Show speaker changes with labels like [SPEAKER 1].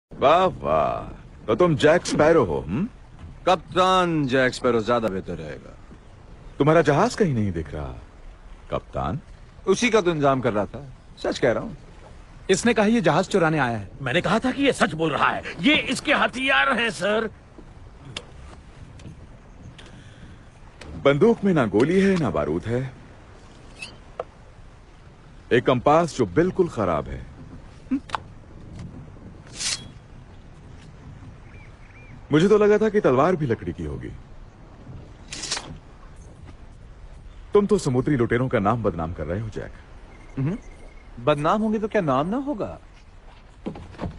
[SPEAKER 1] वाह वाह, तो तुम जैक स्पैरो हो?
[SPEAKER 2] कप्तान जैक स्पैरो ज्यादा बेहतर रहेगा।
[SPEAKER 1] तुम्हारा जहाज कहीं नहीं दिख रहा। कप्तान?
[SPEAKER 2] उसी का तो इंतजाम कर रहा था, सच कह रहा हूँ।
[SPEAKER 3] इसने कहा ये जहाज चुराने आया है।
[SPEAKER 4] मैंने कहा था कि ये सच बोल रहा है। ये इसके हथियार हैं सर।
[SPEAKER 1] बंदूक में ना गोली है ना बारूद है, एक कंपास जो बिल्कुल खराब है। मुझे तो लगा था कि तलवार भी लकड़ी की होगी। तुम तो समुद्री लुटेरों का नाम बदनाम कर रहे हो जैक।
[SPEAKER 2] बदनाम होंगे तो क्या नाम ना होगा?